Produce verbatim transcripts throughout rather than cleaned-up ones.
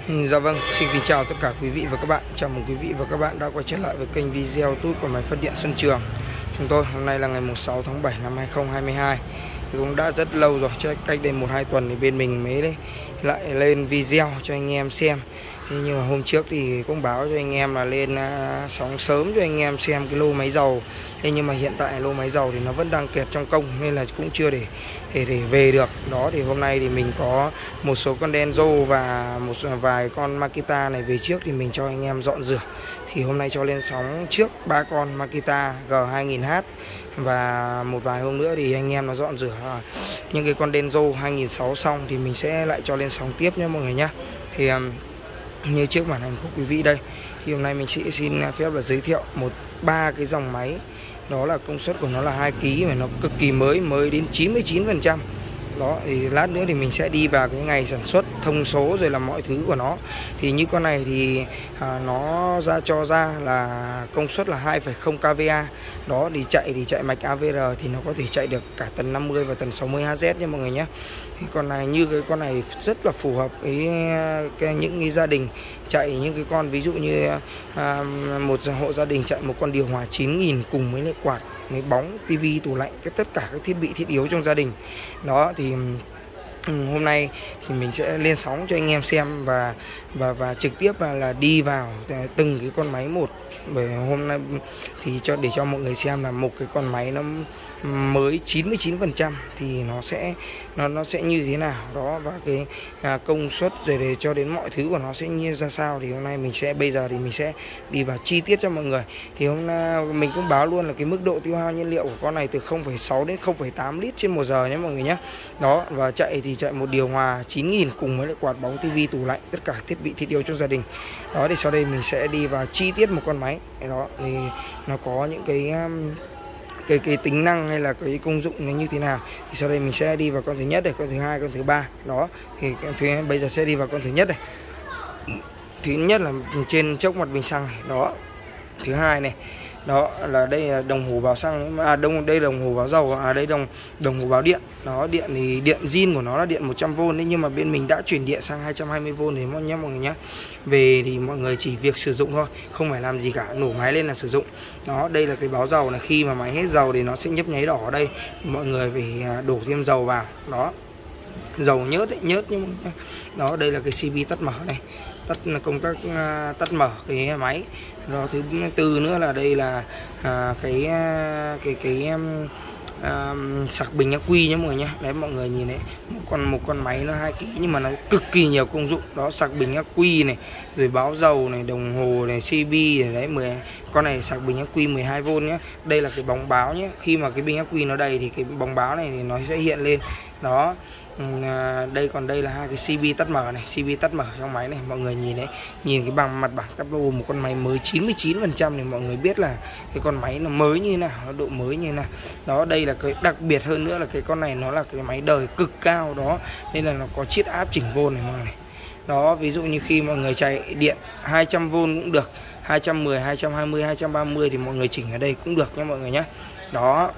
Dạ vâng, xin kính chào tất cả quý vị và các bạn. Chào mừng quý vị và các bạn đã quay trở lại với kênh video YouTube của máy phát điện Xuân Trường. Chúng tôi hôm nay là ngày sáu tháng bảy năm hai nghìn không trăm hai mươi hai. Thì cũng đã rất lâu rồi, cách đây một hai tuần thì bên mình mới đấy lại lên video cho anh em xem. Thế nhưng mà hôm trước thì cũng báo cho anh em là lên uh, sóng sớm cho anh em xem cái lô máy dầu. Thế nhưng mà hiện tại lô máy dầu thì nó vẫn đang kẹt trong công nên là cũng chưa để để để về được. Đó thì hôm nay thì mình có một số con Denso và một vài con Makita này về trước thì mình cho anh em dọn rửa. Thì hôm nay cho lên sóng trước ba con Makita G hai nghìn H và một vài hôm nữa thì anh em nó dọn rửa những cái con Denso hai nghìn sáu trăm xong thì mình sẽ lại cho lên sóng tiếp nhé mọi người nhé. Thì um, như trước màn hình của quý vị đây thì hôm nay mình sẽ xin phép là giới thiệu một ba cái dòng máy, đó là công suất của nó là hai ki lô oát mà nó cực kỳ mới, mới đến chín mươi chín phần trăm. Đó thì lát nữa thì mình sẽ đi vào cái ngày sản xuất, thông số rồi là mọi thứ của nó. Thì như con này thì à, nó ra cho ra là công suất là hai phẩy không ki vê a. Đó thì chạy thì chạy mạch a vê rờ thì nó có thể chạy được cả tần năm mươi và tần sáu mươi héc nha mọi người nhé. Thì con này như cái con này rất là phù hợp với cái, những cái gia đình chạy những cái con ví dụ như à, một hộ gia đình chạy một con điều hòa chín nghìn cùng với lại quạt, máy bóng, tivi, tủ lạnh, cái tất cả các thiết bị thiết yếu trong gia đình. Đó thì hôm nay thì mình sẽ lên sóng cho anh em xem và và và trực tiếp là, là đi vào từng cái con máy một. Bởi hôm nay thì cho để cho mọi người xem là một cái con máy nó mới chín mươi chín phần trăm thì nó sẽ nó nó sẽ như thế nào đó, và cái à, công suất rồi để cho đến mọi thứ của nó sẽ như ra sao. Thì hôm nay mình sẽ bây giờ thì mình sẽ đi vào chi tiết cho mọi người. Thì hôm nay mình cũng báo luôn là cái mức độ tiêu hao nhiên liệu của con này từ không phẩy sáu đến không phẩy tám lít trên một giờ nhé mọi người nhé. Đó, và chạy thì chạy một điều hòa chín nghìn cùng với lại quạt, bóng, tivi, tủ lạnh, tất cả thiết bị thiết yếu trong gia đình. Đó thì sau đây mình sẽ đi vào chi tiết một con máy. Đó thì nó có những cái cái cái tính năng hay là cái công dụng nó như thế nào. Thì sau đây mình sẽ đi vào con thứ nhất này, con thứ hai, con thứ ba. Đó thì thứ bây giờ sẽ đi vào con thứ nhất này. Thứ nhất là trên chốc mặt bình xăng này. Đó, thứ hai này, đó là đây là đồng hồ báo xăng, à đông đây đồng hồ báo dầu, à đây đồng đồng hồ báo điện. Đó, điện thì điện zin của nó là điện một trăm vôn đấy, nhưng mà bên mình đã chuyển điện sang hai trăm hai mươi vôn thì mọi nhé mọi người nhé. Về thì mọi người chỉ việc sử dụng thôi, không phải làm gì cả, nổ máy lên là sử dụng. Đó, đây là cái báo dầu này, khi mà máy hết dầu thì nó sẽ nhấp nháy đỏ ở đây, mọi người phải đổ thêm dầu vào. Đó, dầu nhớt đấy, nhớt nhưng mà đó, đây là cái xê pê tắt mở này, tắt công tắc uh, tắt mở cái máy. Rồi thứ tư nữa là đây là à, cái cái cái um, um, sạc bình ắc quy nhé mọi người nhé. Đấy mọi người nhìn đấy, một con một con máy nó hai ki lô oát nhưng mà nó cực kỳ nhiều công dụng. Đó, sạc bình ắc quy này, rồi báo dầu này, đồng hồ này, xê pê này, đấy mười con này sạc bình ắc quy mười hai vôn nhé. Đây là cái bóng báo nhé, khi mà cái bình ắc quy nó đầy thì cái bóng báo này thì nó sẽ hiện lên. Đó, à, đây còn đây là hai cái xê pê tắt mở này, xê pê tắt mở trong máy này, mọi người nhìn đấy, nhìn cái bằng mặt bảng tắp lô một con máy mới chín mươi chín phần trăm thì mọi người biết là cái con máy nó mới như thế nào, nó độ mới như thế nào. Đó, đây là cái đặc biệt hơn nữa là cái con này nó là cái máy đời cực cao đó, nên là nó có chiết áp chỉnh vôn này mọi người này. Đó, ví dụ như khi mọi người chạy điện hai trăm vôn cũng được, hai trăm mười, hai trăm hai mươi, hai trăm ba mươi thì mọi người chỉnh ở đây cũng được nha mọi người nhé. Đó,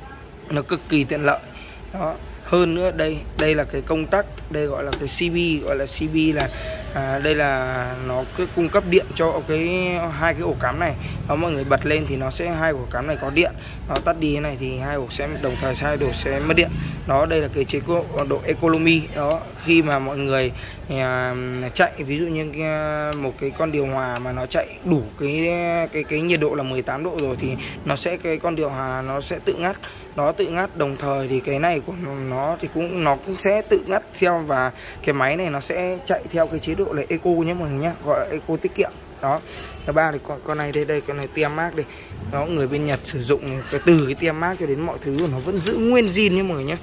nó cực kỳ tiện lợi. Đó, hơn nữa đây đây là cái công tắc, đây gọi là cái xê pê, gọi là xê pê là à, đây là nó cứ cung cấp điện cho cái hai cái ổ cắm này. Đó, mọi người bật lên thì nó sẽ hai ổ cắm này có điện, nó tắt đi thế này thì hai ổ sẽ đồng thời hai ổ sẽ mất điện. Đó, đây là cái chế độ economy. Đó, khi mà mọi người à, chạy ví dụ như cái, một cái con điều hòa mà nó chạy đủ cái cái cái nhiệt độ là mười tám độ rồi thì nó sẽ cái con điều hòa nó sẽ tự ngắt. Đó, tự ngắt, đồng thời thì cái này của nó thì cũng nó cũng sẽ tự ngắt theo, và cái máy này nó sẽ chạy theo cái chế độ là eco nhé mọi người nhé, gọi là eco tiết kiệm. Đó, thứ ba thì con con này đây đây con này tem mác đây. Đó, người bên Nhật sử dụng cái từ cái tem mác cho đến mọi thứ của nó vẫn giữ nguyên zin nhé mọi người nhé.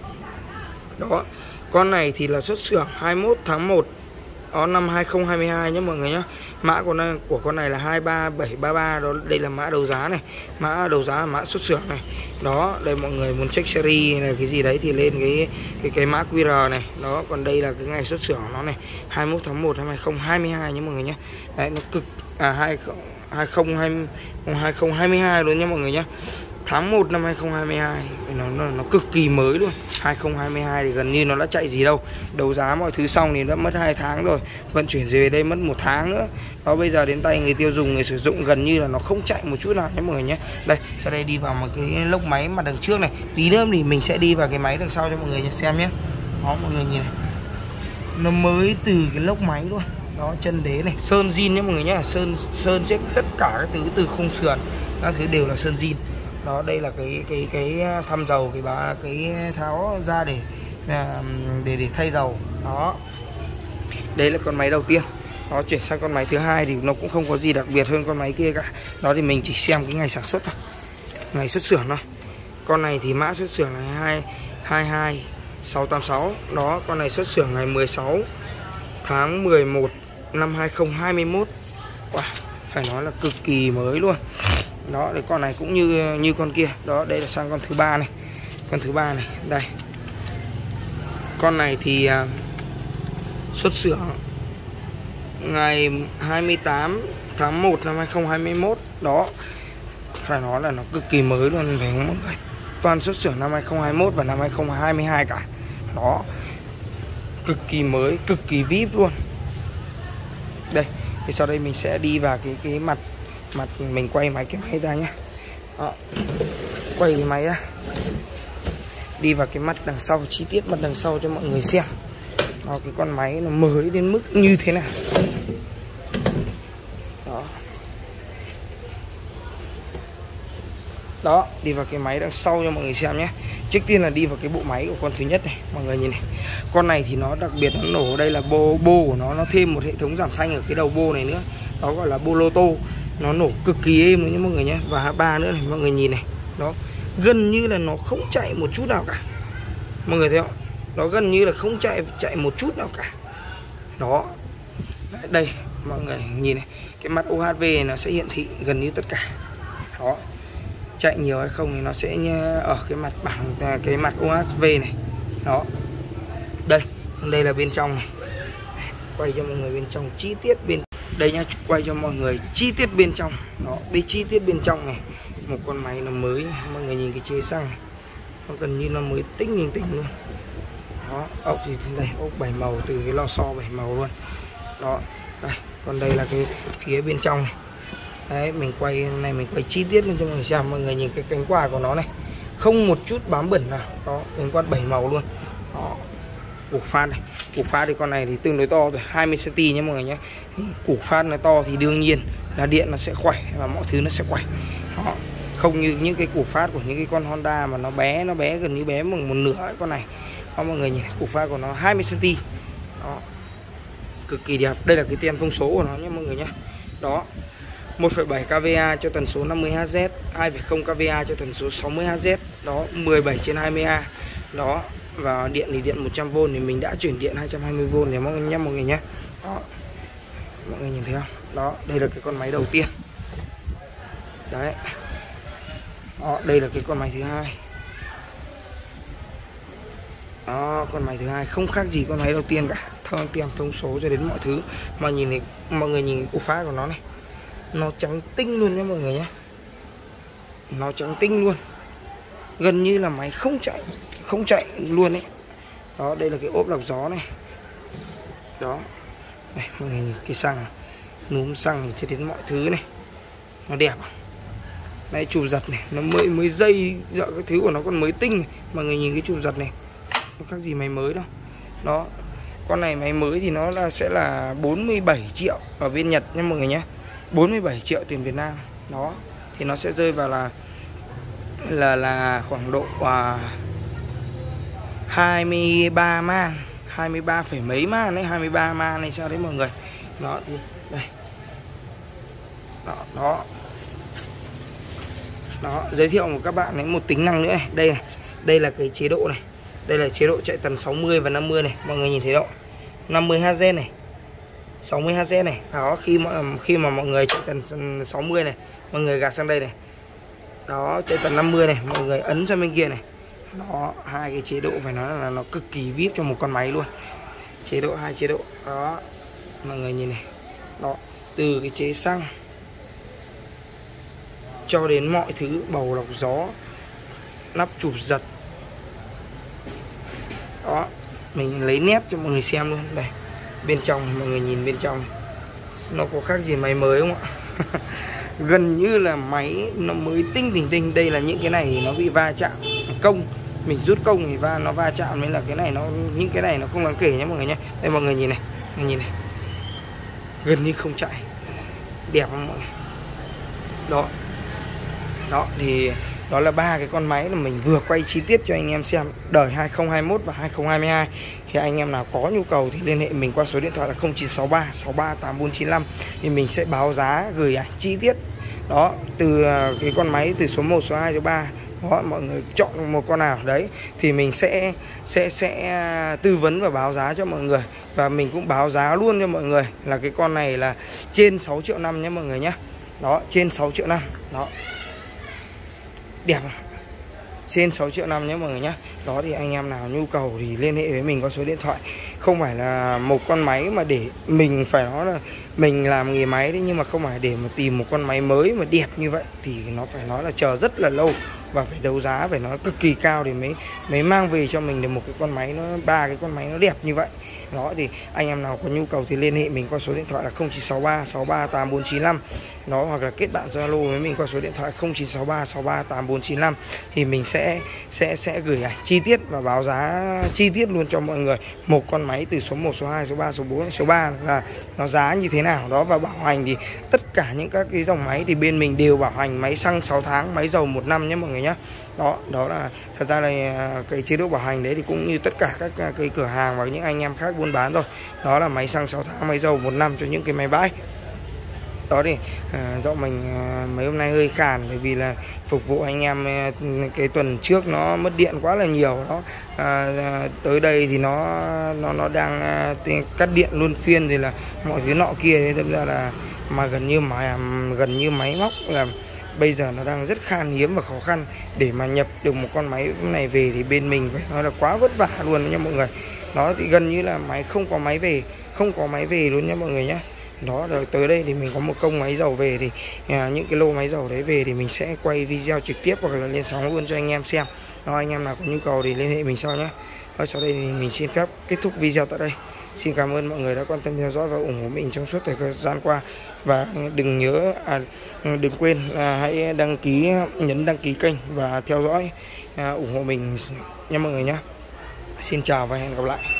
Đó, con này thì là xuất xưởng hai mươi mốt tháng một đó, năm hai nghìn không trăm hai mươi hai nhé mọi người nhé. Mã của nó, của con này là hai ba bảy ba ba. Đó, đây là mã đấu giá này, mã đấu giá là mã xuất xưởng này. Đó, đây mọi người muốn check series này cái gì đấy thì lên cái cái cái mã quy rờ này. Đó, còn đây là cái ngày xuất xưởng nó này, hai mươi mốt tháng một năm hai nghìn không trăm hai mươi hai nhé mọi người nhé. Đấy, nó cực à hai nghìn không trăm hai mươi hai luôn nhé mọi người nhé. tháng một năm hai không hai hai, nó, nó nó cực kỳ mới luôn. Hai không hai hai thì gần như nó đã chạy gì đâu, đấu giá mọi thứ xong thì đã mất hai tháng rồi, vận chuyển về đây mất một tháng nữa. Đó, bây giờ đến tay người tiêu dùng, người sử dụng gần như là nó không chạy một chút nào nhé mọi người nhé. Đây, sau đây đi vào một cái lốc máy mặt đằng trước này, tí nữa thì mình sẽ đi vào cái máy đằng sau cho mọi người xem nhé. Đó, mọi người nhìn này, nó mới từ cái lốc máy luôn. Đó, chân đế này, sơn zin nhé mọi người nhé, sơn sơn check tất cả các thứ từ khung sườn các thứ đều là sơn zin. Đó, đây là cái cái cái thăm dầu, cái bá cái tháo ra để để để thay dầu. Đó, đây là con máy đầu tiên. Đó, chuyển sang con máy thứ hai thì nó cũng không có gì đặc biệt hơn con máy kia cả. Đó thì mình chỉ xem cái ngày sản xuất thôi, ngày xuất xưởng thôi. Con này thì mã xuất xưởng là hai hai hai sáu tám sáu. Đó, con này xuất xưởng ngày mười sáu tháng mười một năm hai không hai mốt. Wow, phải nói là cực kỳ mới luôn. Đó, để con này cũng như như con kia. Đó, đây là sang con thứ ba này. Con thứ ba này, đây. Con này thì uh, xuất xưởng ngày hai mươi tám tháng một năm hai không hai mốt. Đó, phải nói là nó cực kỳ mới luôn, phải không mọi người? Toàn xuất xưởng năm hai không hai mốt và năm hai không hai hai cả. Đó, cực kỳ mới, cực kỳ vê i pê luôn. Đây, thì sau đây mình sẽ đi vào cái cái mặt mặt mình quay máy cái máy ra nhé. Đó, quay cái máy ra, đi vào cái mặt đằng sau, chi tiết mặt đằng sau cho mọi người xem. Đó, cái con máy nó mới đến mức như thế nào. Đó, đó, đi vào cái máy đằng sau cho mọi người xem nhé. Trước tiên là đi vào cái bộ máy của con thứ nhất này, mọi người nhìn này. Con này thì nó đặc biệt, nó nổ đây là bô bô của nó, nó thêm một hệ thống giảm thanh ở cái đầu bô này nữa. Đó gọi là bô lô tô. Nó nổ cực kỳ êm luôn nhé mọi người nhé. Và hạ ba nữa này, mọi người nhìn này. Đó, gần như là nó không chạy một chút nào cả. Mọi người thấy không? Nó gần như là không chạy chạy một chút nào cả. Đó, đây mọi người nhìn này, cái mặt ô hát vê này nó sẽ hiển thị gần như tất cả. Đó, chạy nhiều hay không thì nó sẽ ở cái mặt bảng, cái mặt ô hát vê này. Đó, đây, đây là bên trong này. Quay cho mọi người bên trong chi tiết bên đây nhá, quay cho mọi người chi tiết bên trong. Đó, đây chi tiết bên trong này. Một con máy nó mới, mọi người nhìn cái chế xăng này, nó gần như nó mới tinh linh tinh luôn. Đó, ốc thì đây, ốc bảy màu, từ cái lò xo bảy màu luôn. Đó, đây, còn đây là cái phía bên trong này. Đấy, mình quay này, mình quay chi tiết lên cho mọi người xem. Mọi người nhìn cái cánh quạt của nó này, không một chút bám bẩn nào. Đó, cánh quạt bảy màu luôn. Đó, củ phát này, củ phát thì con này thì tương đối to rồi, hai mươi xăng ti mét nhé mọi người nhé. Củ phát nó to thì đương nhiên là điện nó sẽ khỏe và mọi thứ nó sẽ khỏe. Đó, không như những cái củ phát của những cái con Honda mà nó bé, nó bé gần như bé bằng một nửa ấy, con này. Đó, mọi người nhìn củ phát của nó hai mươi xăng ti mét. Đó, cực kỳ đẹp. Đây là cái tem thông số của nó nhé mọi người nhé. Đó, một phẩy bảy ca vê a cho tần số năm mươi héc, hai phẩy không ca vê a cho tần số sáu mươi héc. Đó, mười bảy trên hai mươi A. Đó, và điện thì điện một trăm vôn thì mình đã chuyển điện hai trăm hai mươi vôn để mọi người nhé mọi người nhé. Đó, mọi người nhìn thấy không? Đó, đây là cái con máy đầu tiên. Đấy. Đó, đây là cái con máy thứ hai. Đó, con máy thứ hai không khác gì con máy đầu tiên cả, thông tem thông số cho đến mọi thứ. Mà nhìn này, mọi người nhìn cái củ phát của nó này, nó trắng tinh luôn nhé mọi người nhé. Nó trắng tinh luôn, gần như là máy không chạy, không chạy luôn ấy. Đó, đây là cái ốp lọc gió này. Đó, đây mọi người nhìn cái xăng này, núm xăng thì cho đến mọi thứ này, nó đẹp. Đây, chùm giật này, nó mới mới dây dợ cái thứ của nó còn mới tinh này. Mọi người nhìn cái chùm giật này, nó khác gì máy mới đâu. Đó, con này máy mới thì nó là sẽ là bốn mươi bảy triệu ở bên Nhật nha mọi người nhé. bốn mươi bảy triệu tiền Việt Nam. Đó, thì nó sẽ rơi vào là là là khoảng độ uh, hai mươi ba man, hai mươi ba phẩy mấy man đấy, hai mươi ba man này sao đấy mọi người. Đó thì đây. Đó, đó. Đó, giới thiệu một các bạn đến một tính năng nữa này. Đây này, đây là cái chế độ này. Đây là chế độ chạy tần sáu mươi và năm mươi này. Mọi người nhìn thấy đó, năm mươi héc này, sáu mươi héc này. Đó, khi mà khi mà mọi người chạy tần sáu mươi này, mọi người gạt sang đây này. Đó, chạy tần năm mươi này, mọi người ấn sang bên kia này. Đó, hai cái chế độ phải nói là nó cực kỳ vê i pê cho một con máy luôn. Chế độ, hai chế độ. Đó, mọi người nhìn này. Đó, từ cái chế xăng cho đến mọi thứ bầu lọc gió, nắp chụp giật. Đó, mình lấy nét cho mọi người xem luôn. Đây, bên trong mọi người nhìn bên trong nó có khác gì máy mới không ạ? Gần như là máy nó mới tinh tỉnh tinh. Đây là những cái này thì nó bị va chạm công, mình rút công thì va nó va chạm, nên là cái này nó, những cái này nó không đáng kể nhé mọi người nhé. Đây mọi người nhìn này, mọi người nhìn này, gần như không chạy, đẹp không mọi người? Đó, đó thì đó là ba cái con máy là mình vừa quay chi tiết cho anh em xem đời hai không hai mốt và hai không hai hai. Thì anh em nào có nhu cầu thì liên hệ mình qua số điện thoại là không chín sáu ba sáu ba tám bốn chín năm, thì mình sẽ báo giá, gửi ảnh chi tiết. Đó, từ cái con máy từ số một, số hai, số ba. Đó, mọi người chọn một con nào đấy thì mình sẽ sẽ sẽ tư vấn và báo giá cho mọi người. Và mình cũng báo giá luôn cho mọi người là cái con này là trên sáu triệu năm nhé mọi người nhé. Đó, trên sáu triệu năm. Đó, đẹp không? Trên sáu triệu năm nhé mọi người nhé. Đó thì anh em nào nhu cầu thì liên hệ với mình qua số điện thoại. Không phải là một con máy mà để mình phải nói là mình làm nghề máy đấy, nhưng mà không phải để mà tìm một con máy mới mà đẹp như vậy thì nó phải nói là chờ rất là lâu, và phải đấu giá phải nói cực kỳ cao thì mới mới mang về cho mình được một cái con máy nó ba cái con máy nó đẹp như vậy. Đó thì anh em nào có nhu cầu thì liên hệ mình qua số điện thoại là không chín sáu ba sáu ba tám bốn chín năm. Đó, hoặc là kết bạn Zalo với mình qua số điện thoại không chín sáu ba sáu ba tám bốn chín năm, thì mình sẽ sẽ sẽ gửi ảnh chi tiết và báo giá chi tiết luôn cho mọi người một con máy từ số một, số hai, số ba, số bốn, số ba là nó giá như thế nào. Đó, và bảo hành thì tất cả những các cái dòng máy thì bên mình đều bảo hành máy xăng sáu tháng, máy dầu một năm nhé mọi người nhé. Đó, đó là thật ra là cái chế độ bảo hành đấy thì cũng như tất cả các cái cửa hàng và những anh em khác buôn bán rồi. Đó là máy xăng sáu tháng, máy dầu một năm cho những cái máy bãi. Đó thì à, do mình à, mấy hôm nay hơi khàn bởi vì là phục vụ anh em à, cái tuần trước nó mất điện quá là nhiều. Đó à, à, tới đây thì nó nó nó đang à, cắt điện luôn phiên, thì là mọi thứ nọ kia, thì thật ra là mà gần như mà gần như máy móc là bây giờ nó đang rất khan hiếm và khó khăn để mà nhập được một con máy này về, thì bên mình phải nói là quá vất vả luôn nha mọi người. Đó thì gần như là máy không có máy về, không có máy về luôn nha mọi người nhé. Đó, rồi tới đây thì mình có một công máy dầu về, thì à, những cái lô máy dầu đấy về thì mình sẽ quay video trực tiếp hoặc là lên sóng luôn cho anh em xem. Đó, anh em nào có nhu cầu thì liên hệ mình sau nhé. Rồi sau đây thì mình xin phép kết thúc video tại đây. Xin cảm ơn mọi người đã quan tâm theo dõi và ủng hộ mình trong suốt thời gian qua. Và đừng nhớ à, đừng quên là hãy đăng ký, nhấn đăng ký kênh và theo dõi à, ủng hộ mình nha mọi người nhé. Xin chào và hẹn gặp lại.